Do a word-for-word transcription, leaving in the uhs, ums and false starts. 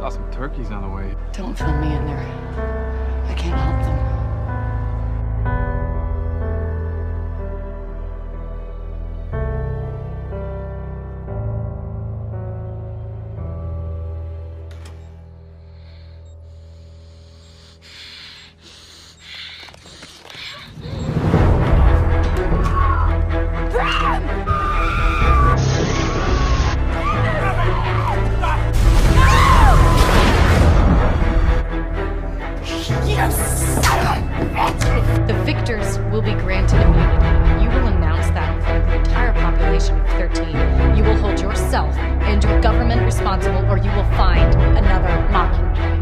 Saw some turkeys on the way. Don't film me in there. I can't help them. The victors will be granted immunity. You will announce that in front of the entire population of thirteen. You will hold yourself and your government responsible, or you will find another Mockingjay.